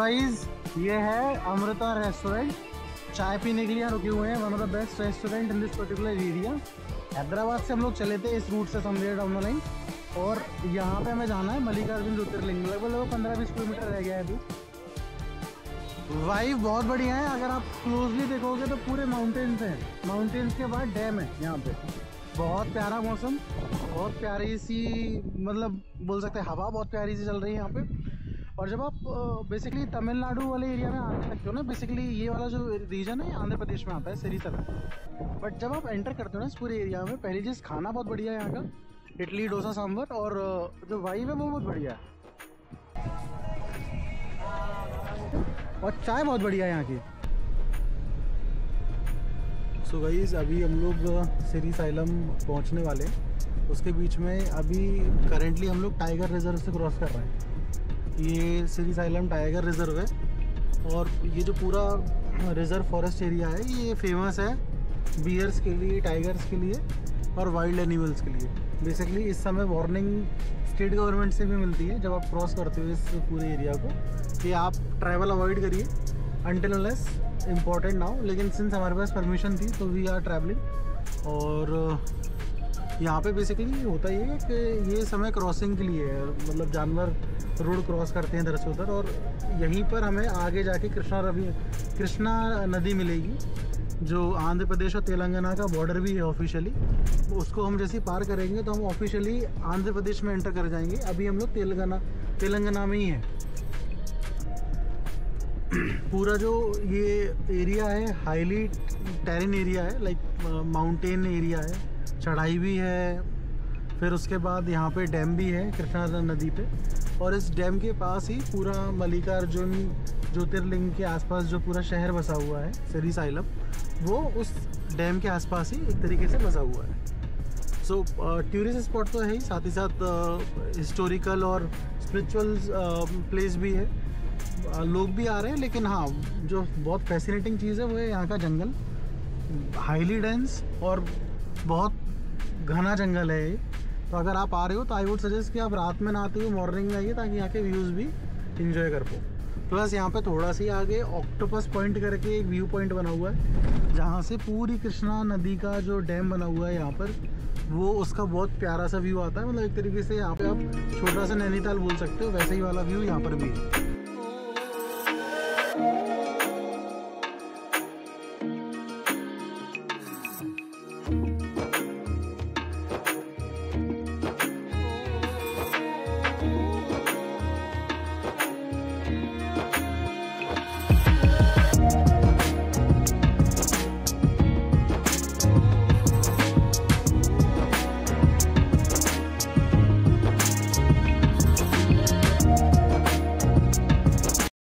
Guys ये है Amrita restaurant. चाय पीने के लिए रुके हुए हैं। One of the best restaurant in this particular area. Hyderabad से हम लोग चले थे इस रूट से समझे डाउन द लाइन, और यहाँ पे हमें जाना है मल्लिकार्जुन ज्योतिर्लिंग। लगभग 15-20 किलोमीटर रह गया है अभी। वाइब बहुत बढ़िया है। अगर आप क्लोजली देखोगे तो पूरे माउंटेन्स हैं, माउंटेन्स के बाद डैम है यहाँ पे। बहुत प्यारा मौसम, बहुत प्यारी सी, मतलब बोल सकते हैं हवा बहुत प्यारी सी चल रही है यहाँ पे। और जब आप बेसिकली तमिलनाडु वाले एरिया में आने लगते हो ना, बेसिकली ये वाला जो रीजन है आंध्र प्रदेश में आता है, सिरीसला। बट जब आप एंटर करते हो ना इस पूरे एरिया में, पहली चीज़ खाना बहुत बढ़िया है यहाँ का, इडली डोसा सांभर, और जो वाइब है वो बहुत बढ़िया है, और चाय बहुत बढ़िया है यहाँ की। सो गाइस अभी हम लोग सिरीसाइलम पहुँचने वाले हैं। उसके बीच में अभी करेंटली हम लोग टाइगर रिजर्व से क्रॉस कर रहे हैं। ये सिरीसाइलम टाइगर रिजर्व है, और ये जो पूरा रिजर्व फॉरेस्ट एरिया है ये फेमस है बियर्स के लिए, टाइगर्स के लिए और वाइल्ड एनिमल्स के लिए। बेसिकली इस समय वार्निंग स्टेट गवर्नमेंट से भी मिलती है जब आप क्रॉस करते हो इस पूरे एरिया को, कि आप ट्रैवल अवॉइड करिए अनटिल अनलेस इम्पॉर्टेंट ना हो। लेकिन सिंस हमारे पास परमिशन थी तो वी आर ट्रैवलिंग। और यहाँ पे बेसिकली होता ये है कि ये समय क्रॉसिंग के लिए है, मतलब जानवर रोड क्रॉस करते हैं इधर से उधर। और यहीं पर हमें आगे जाके कृष्णा नदी मिलेगी, जो आंध्र प्रदेश और तेलंगाना का बॉर्डर भी है ऑफिशियली। उसको हम जैसे पार करेंगे तो हम ऑफिशियली आंध्र प्रदेश में एंटर कर जाएंगे। अभी हम लोग तेलंगाना में ही हैं। पूरा जो ये एरिया है हाईली टेरेन एरिया है, लाइक माउंटेन एरिया है, चढ़ाई भी है। फिर उसके बाद यहाँ पे डैम भी है कृष्णा नदी पे, और इस डैम के पास ही पूरा मल्लिकार्जुन ज्योतिर्लिंग के आसपास जो पूरा शहर बसा हुआ है सिरीसाइलम, वो उस डैम के आसपास ही एक तरीके से बसा हुआ है। सो टूरिस्ट स्पॉट तो है ही, साथ ही साथ हिस्टोरिकल और स्पिरिचुअल प्लेस भी है। लोग भी आ रहे हैं, लेकिन हाँ जो बहुत फैसिनेटिंग चीज़ है वो है यहाँ का जंगल। हाईली डेंस और बहुत घना जंगल है ये। तो अगर आप आ रहे हो तो आई वुड सजेस्ट कि आप रात में ना आते हुए मॉर्निंग में आइए, ताकि यहाँ के व्यूज़ भी इंजॉय कर पाओ। प्लस यहाँ पे थोड़ा सी आगे ऑक्टोपस पॉइंट करके एक व्यू पॉइंट बना हुआ है, जहाँ से पूरी कृष्णा नदी का जो डैम बना हुआ है यहाँ पर, वो उसका बहुत प्यारा सा व्यू आता है। मतलब एक तरीके से यहाँ पे आप छोटा सा नैनीताल बोल सकते हो, वैसे ही वाला व्यू यहाँ पर भी है।